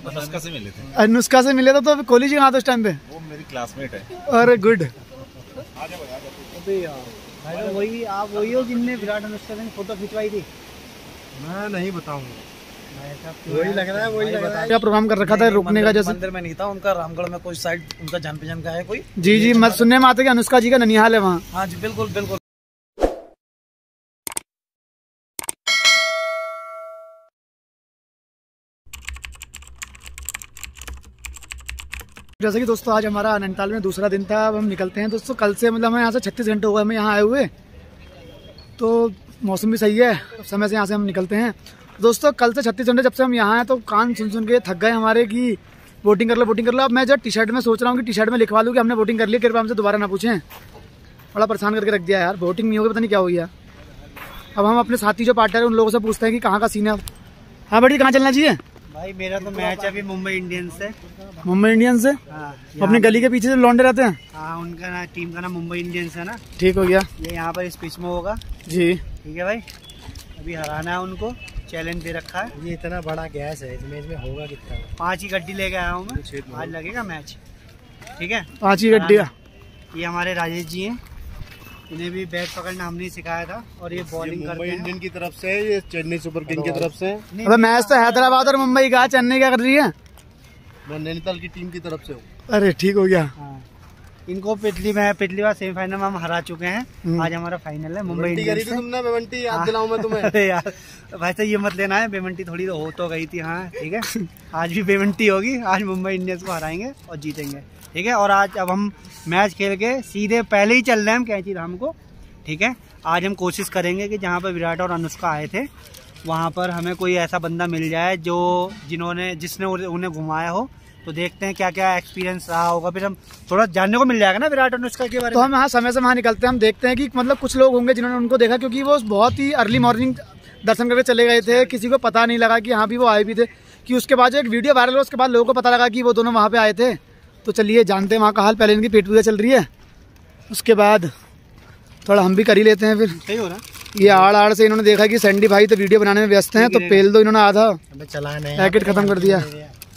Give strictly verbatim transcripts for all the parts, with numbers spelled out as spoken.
अनुष्का से मिले थे। अनुष्का से मिले थे तो कोहली जी कहाँ थे उस टाइम पे? वो मेरी क्लासमेट है। अरे गुड। वही आप वही हो जिनने विराट अनुष्का से फोटो खिंचवाई थी? मैं नहीं बताऊंगा, वही लग रहा है, वही लग रहा है। क्या प्रोग्राम कर रखा था रुकने का? जैसे मंदिर में नहीं था उनका, रामगढ़ में कोई साइड उनका जान पहचान का है कोई। जी जी, मत सुनने में आते कि अनुष्का जी का ननिहाल है वहाँ। हाँ जी बिल्कुल बिल्कुल। जैसे कि दोस्तों आज हमारा नैनीताल में दूसरा दिन था। अब हम निकलते हैं दोस्तों कल से, मतलब हमें यहाँ से छत्तीस घंटे हो गए हमें यहाँ आए हुए, तो मौसम भी सही है, समय से यहाँ से हम निकलते हैं। दोस्तों कल से छत्तीस घंटे जब से हम यहाँ हैं तो कान सुन सुन के थक गए हमारे कि वोटिंग कर लो वोटिंग कर लो। अब मैं जब टी शर्ट में सोच रहा हूँ कि टी शर्ट में लिखवा लूँ कि हमने वोटिंग कर ली, कृपया हमसे दोबारा ना पूछें। बड़ा परेशान करके रख दिया यार, वोटिंग नहीं होगी, पता नहीं क्या हो गया। अब हम अपने साथी जो पार्टनर है उन लोगों से पूछते हैं कि कहाँ का सीन है। हाँ बड़ी कहाँ चलना चाहिए भाई? मेरा तो मैच है अभी मुंबई इंडियंस से। मुंबई इंडियंस से? हाँ, अपनी गली के पीछे जो लौंडे रहते हैं? हाँ, उनका ना टीम का नाम मुंबई इंडियंस है ना। ठीक हो गया। ये यहाँ पर इस पिच में होगा जी ठीक है भाई। अभी हराना है उनको, चैलेंज दे रखा है। ये इतना बड़ा गैस है, इस मैच में होगा कितना? पांच ही गड्डी लेके आया हूँ मैं, आज लगेगा मैच। ठीक है, पाँच ही गड्डी। ये हमारे राजेश जी हैं, इन्हें भी बैट पकड़ना हमने सिखाया था और ये बॉलिंग करते हैं। इंडियन की तरफ से, ये चेन्नई सुपर किंग की तरफ से। अबे मैच तो हैदराबाद और मुंबई का, चेन्नई क्या कर रही है? मैं नैनीताल की टीम की तरफ से हूँ। अरे ठीक हो गया। हाँ। इनको पिछली मैं पिछली बार सेमीफाइनल में हम हरा चुके हैं, आज हमारा फाइनल है मुंबई इंडियंस से। तुमने बेमंटी याद दिलाऊं मैं तुम्हें? अरे यार भाई तो ये मत लेना है, बेमंटी थोड़ी तो हो तो गई थी। हाँ ठीक है, आज भी बेमंटी होगी, आज मुंबई इंडियंस को हराएंगे और जीतेंगे। ठीक है, और आज अब हम मैच खेल के सीधे पहले ही चल रहे हैं हम कैंची धाम को। ठीक है, आज हम कोशिश करेंगे कि जहाँ पर विराट और अनुष्का आए थे वहाँ पर हमें कोई ऐसा बंदा मिल जाए जो जिन्होंने जिसने उन्हें घुमाया हो, तो देखते हैं क्या क्या एक्सपीरियंस रहा होगा, फिर हम थोड़ा जानने को मिल जाएगा ना विराट अनुष्का के बारे में। तो हम हाँ समय से वहाँ निकलते हैं, हम देखते हैं कि मतलब कुछ लोग होंगे जिन्होंने उनको देखा, क्योंकि वो बहुत ही अर्ली मॉर्निंग दर्शन करके चले गए थे, किसी को पता नहीं लगा कि यहाँ भी वो आए भी थे। कि उसके बाद जो एक वीडियो वायरल हुआ उसके बाद लोगों को पता लगा कि वो दोनों वहाँ पे आए थे। तो चलिए जानते हैं वहाँ का हाल। पहले इनकी पेट पूजा चल रही है, उसके बाद थोड़ा हम भी कर ही लेते हैं। फिर सही हो रहा। ये आड़ आड़ से इन्होंने देखा कि सैंडी भाई तो वीडियो बनाने में व्यस्त हैं, तो पेल दो इन्होंने आधा पैकेट खत्म कर दिया।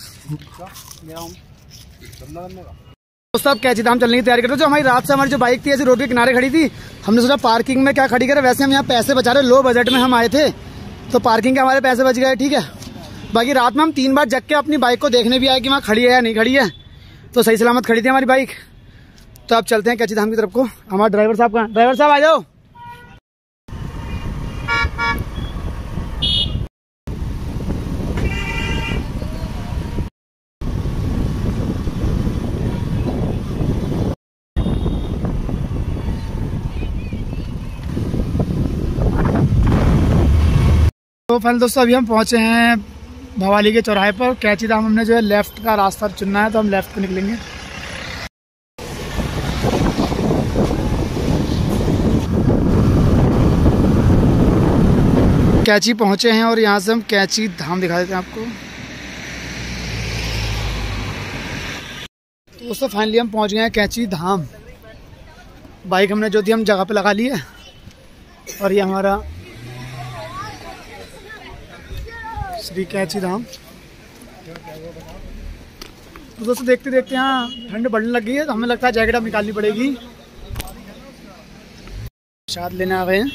दोस्तों अब कैंची धाम चलने की तैयारी करते हैं। जो हमारी रात से हमारी जो बाइक थी ऐसी रोड के किनारे खड़ी थी, हमने सोचा पार्किंग में क्या खड़ी करें। वैसे हम यहाँ पैसे बचा रहे, लो बजट में हम आए थे तो पार्किंग के हमारे पैसे बच गए। ठीक है, बाकी रात में हम तीन बार जग के अपनी बाइक को देखने भी आए कि वहाँ खड़ी है या नहीं खड़ी है, तो सही सलामत खड़ी थी हमारी बाइक। तो अब चलते हैं कैंची धाम की तरफ को। हमारा ड्राइवर साहब कहाँ? ड्राइवर साहब आ जाओ। तो फाइनल दोस्तों अभी हम पहुंचे हैं भवाली के चौराहे पर। कैंची धाम हमने जो है लेफ्ट का रास्ता चुनना है, तो हम लेफ्ट को निकलेंगे। कैंची पहुंचे हैं और यहाँ से हम कैंची धाम दिखा देते हैं आपको। तो दोस्तों फाइनली हम पहुंच गए हैं कैंची धाम। बाइक हमने जो थी हम जगह पे लगा ली है, और ये हमारा श्री कैंची धाम। तो दोस्तों देखते देखते यहाँ ठंड बढ़ने लग गई है, तो हमें लगता है जैकेट अब निकालनी पड़ेगी। प्रसाद लेने आ गए हैं।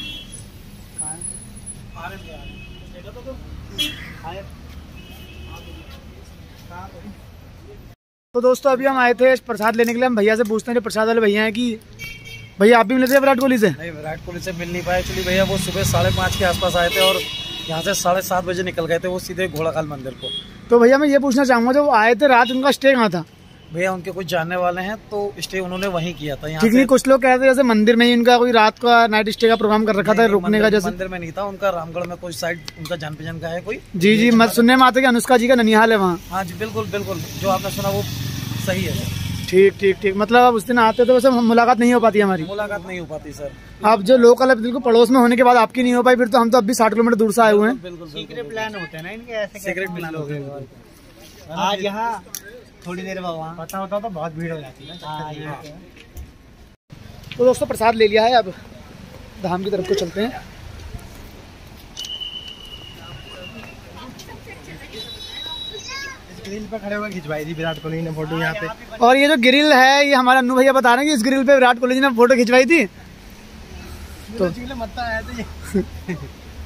तो दोस्तों अभी हम आए थे प्रसाद लेने के लिए। हम भैया से पूछते हैं जो प्रसाद वाले भैया हैं कि भैया आप भी मिले थे विराट कोहली से? नहीं, विराट कोहली से मिल नहीं पाए एक्चुअली भैया। वो सुबह साढ़े पाँच के आसपास आए थे और यहाँ से साढ़े सात बजे निकल गए थे वो सीधे घोड़ाखाल मंदिर को। तो भैया मैं ये पूछना चाहूँगा, जो आए थे रात उनका स्टे कहाँ था? भैया उनके कुछ जानने वाले हैं तो स्टे उन्होंने वहीं किया था। ठीक नहीं, कुछ लोग कहते हैं जैसे मंदिर में ही उनका कोई रात का नाइट स्टे का प्रोग्राम कर रखा था रुकने का। जैसे मंदिर में नहीं था उनका, रामगढ़ में कोई साइड उनका जान पहचान का है कोई। जी जी, मत सुनने में आता कि अनुष्का जी का ननिहाल है वहाँ। हाँ जी बिल्कुल बिल्कुल, जो आपने सुना वो सही है। ठीक ठीक ठीक, मतलब आप उस दिन आते तो वैसे मुलाकात नहीं हो पाती हमारी। मुलाकात नहीं हो पाती सर। आप जो लोकल है बिल्कुल पड़ोस में होने के बाद आपकी नहीं हो पाई, फिर तो हम तो अब भी साठ किलोमीटर दूर से आए हुए हैं। बिल्कुल सीक्रेट प्लान होते हैं ना इनके, ऐसे सीक्रेट प्लान होते हैं। आज यहाँ थोड़ी देर बाद वहाँ पता होता तो बहुत भीड़ हो जाती है ना। तो दोस्तों प्रसाद ले लिया है, अब धाम की तरफ को चलते हैं। ग्रिल पे खड़े हुए खिंचवाई थी विराट कोहली ने फोटो यहाँ पे। और ये जो ग्रिल है, ये हमारे अन्नू भैया बता रहे हैं कि इस ग्रिल पे विराट कोहली जी ने फोटो खिंचवाई थी। तो मत्ता आया था ये।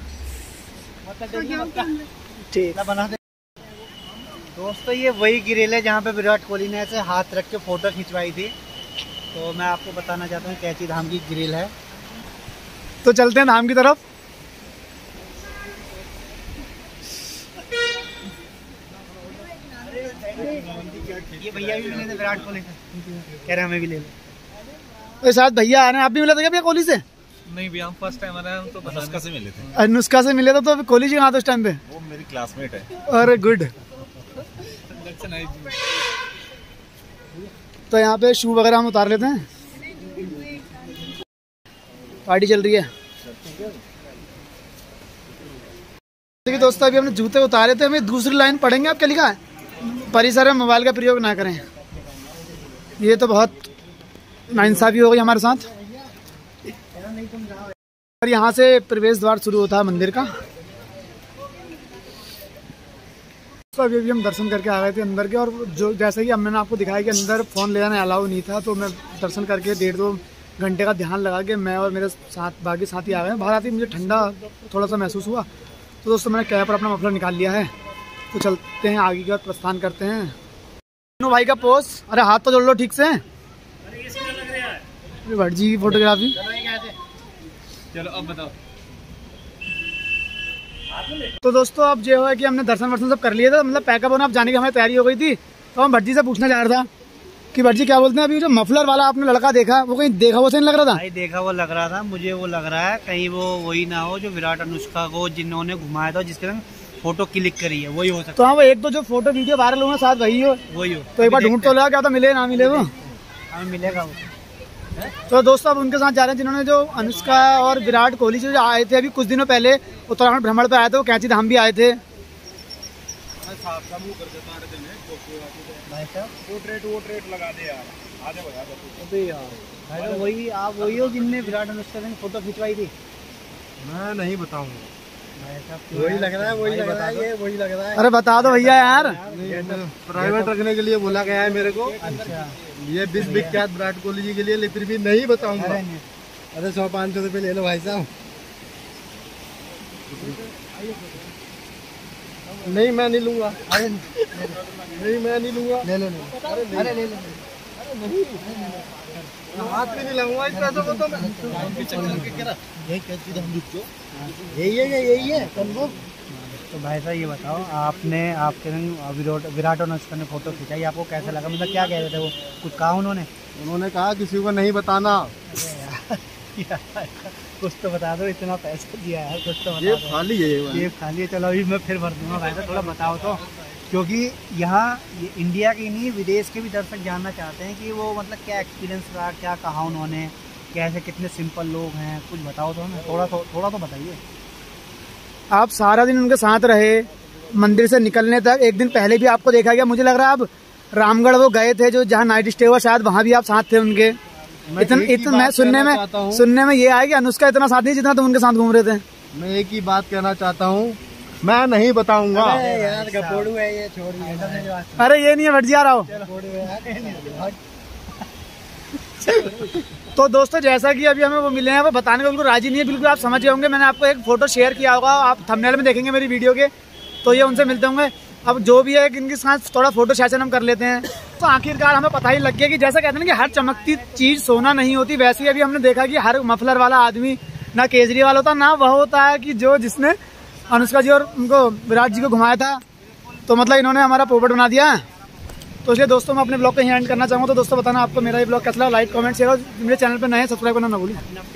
ठीक बना दे दोस्तों, ये वही ग्रिल है जहाँ पे विराट कोहली ने ऐसे हाथ रख के फोटो खिंचवाई थी। तो मैं आपको बताना चाहता हूँ कैची धाम की ग्रिल है। तो चलते हैं धाम की तरफ। ये भैया भी मिले थे विराट कोहली से, कह रहे हमें भी ले लो। तो साथ भैया आ रहे हैं, आप भी मिले थे क्या भैया कोहली से? नहीं भैया, हम फर्स्ट टाइम आ रहे हैं, हम तो पता अनुष्का से मिले थे। अनुष्का से मिले थे, तो कोहली जी कहाँ थे उस टाइम पे? वो मेरी क्लासमेट है। अरे गुड। तो यहाँ पे शू वगैरह हम उतार लेते हैं, पार्टी चल रही है। देखिए दोस्तों, अभी हमने जूते उतारे थे, हमें दूसरी लाइन पढ़ेंगे। आप क्या लिखा है? परिसर में मोबाइल का प्रयोग ना करें। ये तो बहुत नाइंसाफी हो गई हमारे साथ। और यहाँ से प्रवेश द्वार शुरू होता है मंदिर का। तो अभी अभी हम दर्शन करके आ गए थे अंदर के, और जो जैसे कि अब मैंने आपको दिखाया कि अंदर फ़ोन ले जाना अलाउ नहीं था, तो मैं दर्शन करके डेढ़ दो घंटे का ध्यान लगा के मैं और मेरे साथ बाकी साथी आ गए। बाहर आती मुझे ठंडा थोड़ा सा महसूस हुआ, तो दोस्तों मैंने कैब पर अपना मफलर निकाल लिया है। तो चलते हैं आगे की ओर, प्रस्थान करते हैं। दोनों भाई का पोज, अरे हाथ तो जोड़ लो ठीक से। भट्ट जी की फोटोग्राफी। चलो अब बताओ। तो दोस्तों अब जो है कि हमने दर्शन वर्शन सब कर लिए थे, मतलब पैकअप होना अब जाने की हमें तैयारी हो गई थी। तो हम भट्ट जी से पूछना चाह रहा था कि भट्ट जी क्या बोलते हैं, अभी जो मफलर वाला आपने लड़का देखा, वो कहीं देखा वो से नहीं लग रहा था? भाई देखा वो लग रहा था, मुझे वो लग रहा है कहीं वो वही ना हो जो विराट अनुष्का को जिन्होंने घुमाया था, जिसके संग फोटो क्लिक करी है, वही हो सकता तो हाँ, वो एक तो जो फोटो वीडियो वायरल हुआ साथ वही हो। है, वही हो। तो एक बार ढूंढ तो लगा, क्या तो मिले ना मिले वो। हमें मिलेगा वो। तो दोस्तों अब उनके साथ जा रहे हैं जिन्होंने जो अनुष्का और विराट कोहली जो आए थे अभी कुछ दिनों पहले उत्तराखंड भ्रमण पे आए थे, वो कैची धाम भी आए थे। भाई तो वही आप वही हो जिनने विराट अनुष्का से फोटो खिंचवाई थी? मैं नहीं बताऊंगा। वही लग रहा है, वही लग रहा है, ये वही लग रहा है। अरे बता दो भैया यार। प्राइवेट रखने के लिए बोला गया है मेरे को। अच्छा, ये विश्व विख्यात विराट कोहली जी के लिए, लेकिन फिर भी नहीं बताऊंगा। अरे सौ पाँच सौ रुपये ले लो भाई साहब। नहीं मैं नहीं लूंगा। नहीं मैं नहीं लूंगा। ले लो ले लो। अरे ले लो। हाथ भी नहीं लगाऊंगा इस पैसों को। तो मैं यही है यही है कंफर्म। तो भाई साहब ये बताओ, आपने आपके संग विराट विराट अनुष्का ने फोटो खिंचाई, आपको कैसा लगा? मतलब क्या कह रहे थे वो? कुछ कहा उन्होंने? उन्होंने कहा किसी को नहीं बताना। कुछ तो बता दो, इतना पैसा दिया है, कुछ तो ये बता दो। खाली है ये ये खाली है, चलो अभी मैं फिर भर दूंगा। भाई साहब थोड़ा बताओ तो, क्योंकि यहाँ ये इंडिया के नहीं विदेश के भी दर्शक जानना चाहते हैं कि वो मतलब क्या एक्सपीरियंस रहा, क्या कहा उन्होंने, कैसे कितने सिंपल लोग हैं, कुछ बताओ तो हमें। थोड़ा तो थोड़ा तो बताइए। आप सारा दिन उनके साथ रहे, मंदिर से निकलने तक एक दिन पहले भी आपको देखा गया। मुझे लग रहा है आप रामगढ़ वो गए थे जो जहाँ नाइट स्टे हुआ, शायद वहाँ भी आप साथ थे उनके। इतना इतना मैं सुनने में सुनने में ये आया कि अनुष्का इतना साथ नहीं जितना तुम उनके साथ घूम रहे थे। मैं एक ही बात कहना चाहता हूँ, मैं नहीं बताऊंगा। यार गपोड़ू है ये, छोड़िए। अरे ये नहीं है भट्ट जी, आ रहा हो। तो दोस्तों जैसा कि अभी हमें वो मिले हैं, वो बताने को बिल्कुल राजी नहीं है। बिल्कुल आप समझ गए होंगे, मैंने आपको एक फोटो शेयर किया होगा, आप थंबनेल में देखेंगे मेरी वीडियो के, तो ये उनसे मिलते होंगे। अब जो भी है इनके साथ थोड़ा फोटो सेशन हम कर लेते हैं। तो आखिरकार हमें पता ही लग गया कि जैसा कहते हैं ना कि हर चमकती चीज सोना नहीं होती, वैसे ही अभी हमने देखा कि हर मफलर वाला आदमी ना केजरीवाल होता, ना वह होता है कि जो जिसने अनुष्का जी और उनको विराट जी को घुमाया था। तो मतलब इन्होंने हमारा पोपट बना दिया। तो इसलिए दोस्तों मैं अपने ब्लॉग को यहीं एंड करना चाहूँगा। तो दोस्तों बताना आपको मेरा ये ब्लॉग कैसा लगा, लाइक कमेंट शेयर, और मेरे चैनल पर नए सब्सक्राइब करना ना भूलें।